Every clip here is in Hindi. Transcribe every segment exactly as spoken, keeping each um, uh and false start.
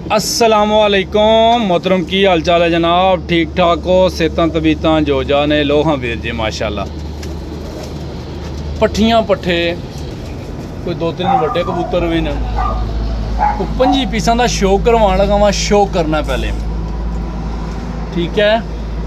अस्सलामुअलैकुम मोहतरम, की हाल चाल है जनाब? ठीक ठाक हो? सेहतां तबीयतां जो जाने लो हाँ वीर जी माशाल्लाह। पट्ठियां पट्ठे कोई दो तीन वड्डे कबूतर भी ने। पंजी पीसां दा शौक करवान लगा वा। शौक करना पहले ठीक है।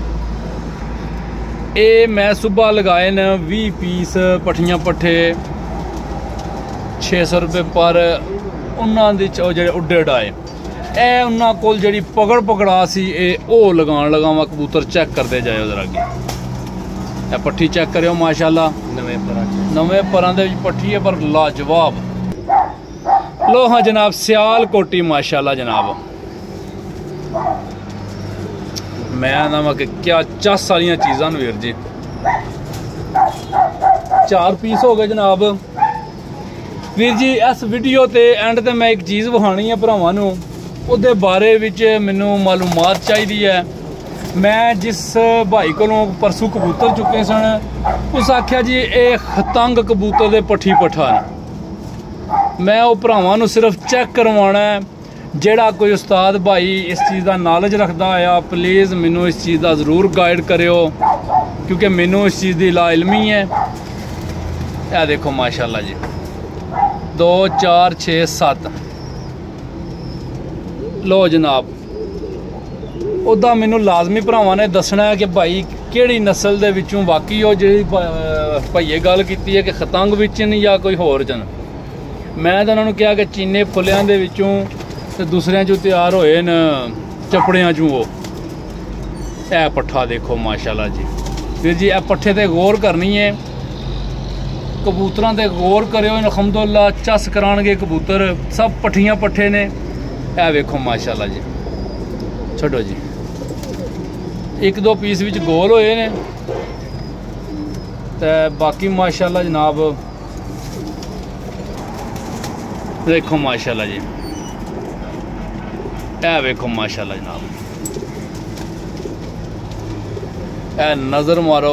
ये मैं सुबह लगाए न भी पीस पट्ठियां पट्ठे छे सौ रुपये पर। उन्होंने जो उड्डे डाए ए उन्होंने कोल जी पकड़ पकड़ा सी ओ लगान लगा वा। कबूतर चेक करते जाए उधर अगे। ए पट्ठी चेक करो माशाल्लाह, नवे पर नवे परां दे पट्ठी है पर लाजवाब। लो हाँ जनाब, सियाल कोटी माशाल्लाह जनाब। मैं ना कि क्या चस सारिया चीज़ां वीर जी। चार पीस हो गए जनाब वीर जी। इस वीडियो ते एंड ते मैं एक चीज़ विखानी है भरावां नूं, उहदे बारे विच मैनूं मालूमात चाहिदी है। मैं जिस भाई कोलों परसों कबूतर चुके सन, उस आख्या जी ये खतंग कबूतर दे पट्ठी पट्ठा ने। मैं वो भरावां नूं सिर्फ चेक करवाना है। जेड़ा कोई उस्ताद भाई इस चीज़ का नॉलेज रखता है प्लीज़ मैनू इस चीज़ का ज़रूर गाइड करो, क्योंकि मैनू इस चीज़ की लाइलमी है। यह देखो माशाल्लाह जी, दो चार छे सत्त। लो जनाब, उदा मैनू लाजमी भरावां ने दसना है कि भाई केड़ी नस्ल दे विचों वाकई हो जी भाईए गल की है कि खतंग विचन या कोई होर जन। मैं तो उन्होंने कहा कि चीने फुलियां दे विचों ते दूसरियां चों तैयार होए न चपड़ियां चों। वो ए पट्ठा देखो माशाल्लाह जी। फिर जी ए पट्ठे ते गौर करनी है, कबूतरां ते गौर करो। अल्हम्दुलिल्लाह चस कराणगे कबूतर, सब पट्ठियां पट्ठे ने। ए वेखो माशाल्लाह जी, छड्डो जी। एक दो पीस विच गोल होए ने ते बाकी माशाल्लाह जनाब देखो माशाल्लाह जी। ए वेखो माशाल्लाह जनाब, ए नज़र मारो।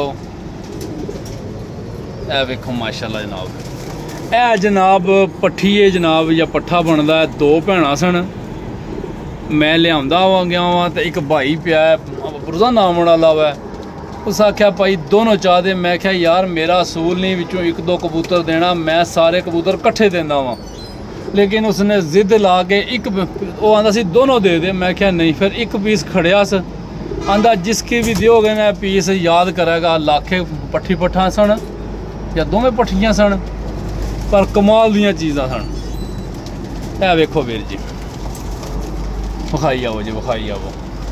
ए वेखो माशाल्लाह जनाब। ए जनाब पट्ठी है जनाब, या पट्ठा बनता है। दो भैणां सन, मैं लियांदा वा गया वा तो एक भाई पिया पुरजा नाम वाला वा। उस आख्या भाई दोनों चाह दे। मैं क्या यार मेरा असूल नहीं विचों एक दो कबूतर देना, मैं सारे कबूतर कट्ठे देंदा वा। लेकिन उसने जिद ला के एक वो आंदा सी दोनों दे दे। मैं क्या नहीं, फिर एक पीस खड़िया स। आंदा जिसकी भी दिओगे ना पीस याद करेगा। लाखे पट्ठी पट्ठा सन या दोवें पट्ठियां सन, पर कमाल दियां चीज़ां सन। ए वेखो वीर जी, विखाई आओ जी, विखाई आओ।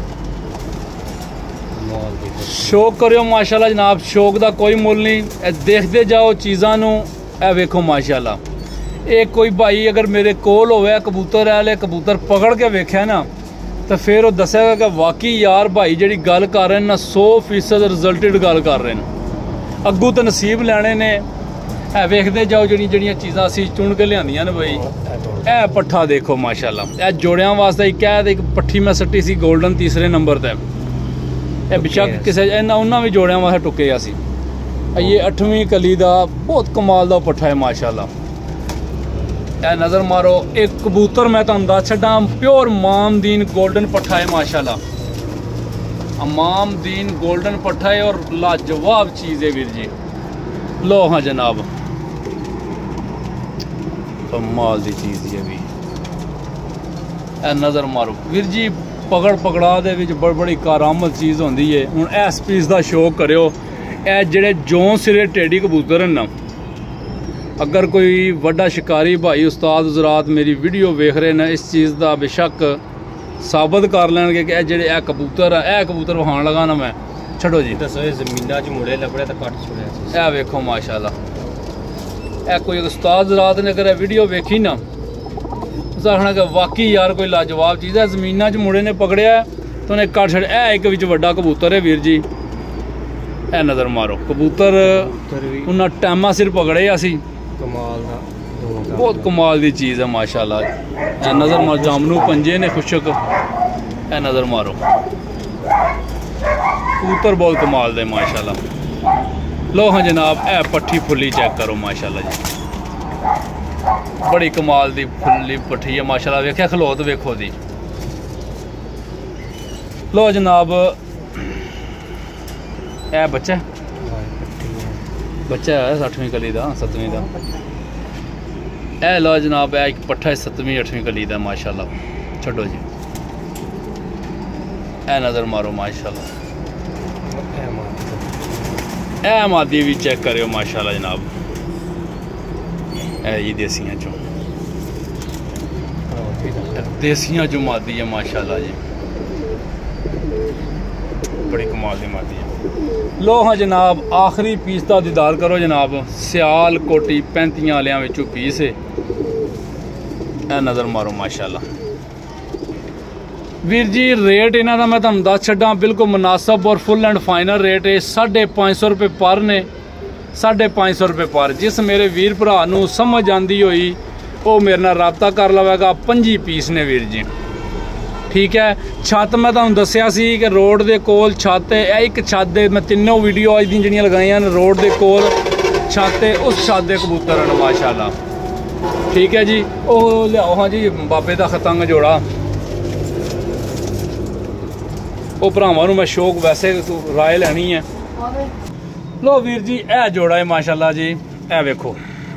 शौक करो माशाल्लाह जनाब, शौक का कोई मुल नहीं। देखते जाओ चीज़ां नूं। ए वेखो माशाल्लाह। एक कोई भाई अगर मेरे कोल होवे कबूतर वाले कबूतर पकड़ के वेख्या ना, तो फिर वो दसेगा कि वाकई यार भाई जी गल कर रहे हैं ना सौ फीसद रिजल्टेड गल कर रहे हैं। अगू तो नसीब लैने ने। है वेखते जाओ जी जड़ियाँ चीज़ां असी चुन के लियांदियां ने भाई। ए पट्ठा देखो माशाल्लाह। ए जोड़ियां वास्ते एक है, एक पट्ठी मैं सट्टी सी गोल्डन तीसरे नंबर पर। यह बेशक किसी उन्होंने भी जोड़ियां वास्ते टुके असी। ये अठवीं कली का बहुत कमाल का पट्ठा है माशाल्लाह। ए नज़र मारो। एक कबूतर मैं तुहानू दस छड्डां, प्योर मामदीन गोल्डन पट्ठा है माशाल्लाह। मामदीन गोल्डन पट्ठा है और लाजवाब चीज़ है वीर जी। लो हाँ जनाब, कमाल दी चीज़ है भी। ए नज़र मारो वीर जी, पकड़ पकड़ा दे विच बड़ी बड़ी कारामद चीज़ होंदी है। हुण इस पीस का शौक करो। ए जेड़े जों सिरे टेढ़ी कबूतर हैं ना, अगर कोई वड्डा शिकारी भाई उस्ताद हज़रात मेरी वीडियो वेख रहे हैं, इस चीज़ का बेशक साबित कर लैणगे कि जेड़े ए कबूतर है, ए कबूतर वहान लगा ना मैं। छड्डो जी, दसो जमीना च मुड़े लभड़े तो कट छोड़े। ए वेखो माशाल्लाह। ए कोई उस्ताद हज़रात ने अगर वीडियो वेखी ना, उस आखना कि वाकई यार कोई लाजवाब चीज़ है। जमीना च मुड़े ने पकड़िया तो उन्हें कट छड़। ए एक विच वड्डा कबूतर है वीर जी। ए नज़र मारो, कबूतर उन्हें टाइमा सिर पकड़े असी। कमाल दा बहुत कमाल दी चीज़ है माशाल्लाह। ए नज़र मारो, जामनू पंजे ने खुशक। ए नज़र मारो, कबूतर बहुत कमाल दे माशाल्लाह। लो हाँ जनाब, ए पट्ठी फुल्ली चेक करो माशाल्लाह जी। बड़ी कमाल दी फुल्ली पट्ठी है माशाल्लाह। वेख्या खलोत वेखो दी, लो जनाब ए बच्चा बच्चा है सठवीं कली का सतवीं का ए लो जनाब ए एक पट्ठा सतवीं अठवीं कली का माशाल्लाह छोड़ो जी ए नज़र मारो माशाल्लाह ए मादी भी चेक करो माशाल्लाह जनाब ए ये देसियां चो देसियां चो मादी है माशाल्लाह जी बड़ी कमाल की मादी है। लो हाँ जनाब आखिरी पीस का दीदार करो जनाब सियाल कोटी पैंतियां वालियां विचों पीस है ए नज़र मारो माशाल्लाह वीर जी रेट इन्हां दा मैं तुहानूं दस छड्डां बिल्कुल मुनासब और फुल एंड फाइनल रेट है साढ़े पाँच सौ रुपये पर ने साढ़े पाँच सौ रुपये पर जिस मेरे वीर भरा नूं समझ आंदी होई वो मेरे नाल राबता कर लवेगा पंजी पीस ने वीर जी ठीक है। छत मैं तुहानूं दस्सिया सी कि रोड दे कोल छत है एक छत दे मैं तीनों वीडियो अज दी जिहड़ियां लगाईयां ने रोड दे कोल छत है उस छत दे कबूतर हैं माशाल्लाह ठीक है जी। ओ लियाओ हाँ जी बाबे दा खतंग जोड़ा वो भरावां नूं मैं शौक वैसे राय लैनी है। लो वीर जी ए जोड़ा है माशाल्लाह जी ए वेखो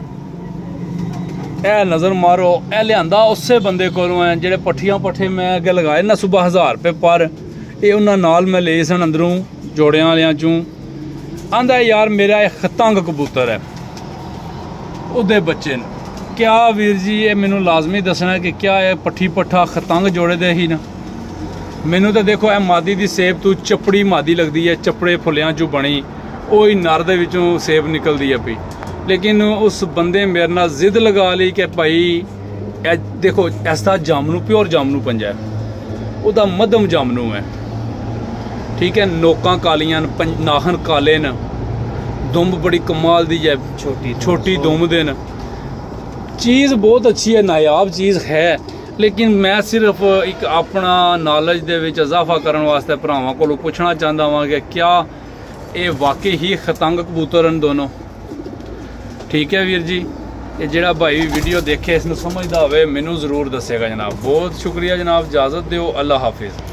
ए नज़र मारो ए लियांदा उस बंदे कोलों है जेड़े पट्ठियां पट्ठे मैं अगे लगाए ना सुबह हज़ार रुपये पर ये उन्हां नाल मैं ले सन अंदरों जोड़ियां वालियां चों आंदा यार मेरा एक खतंग कबूतर है उहदे बच्चे ने क्या वीर जी ये मैनू लाजमी दसना है कि क्या है पट्ठी पट्ठा खतंग जोड़े दे ही ना मैनू तो देखो ए मादी दी सेब तू चपड़ी मादी लगती है चपड़े फुलियां चों बनी वही नर दे विचों सेब निकलती है पई लेकिन उस बंदे मेरे नाल जिद लगा ली कि भाई ए देखो ऐसा जामनू प्योर जामनू पंजा है उहदा मध्यम जामनू है ठीक है नोकां कालियां नाखन काले न दुम्ब बड़ी कमाल दी है छोटी छोटी दुम्ब दे न चीज़ बहुत अच्छी है नायाब चीज़ है लेकिन मैं सिर्फ एक अपना नॉलेज दे विच इजाफा करने वास्ते भरावां कोलों पुछना चाहता वां कि क्या ये वाकई ही खतंग कबूतर हैं दोनों ठीक है वीर जी। ये जिहड़ा भाई वीडियो देखे इसनूं समझदा होवे मैनूं जरूर दस्सेगा जनाब बहुत शुक्रिया जनाब इजाज़त दिओ अल्लाह हाफिज़।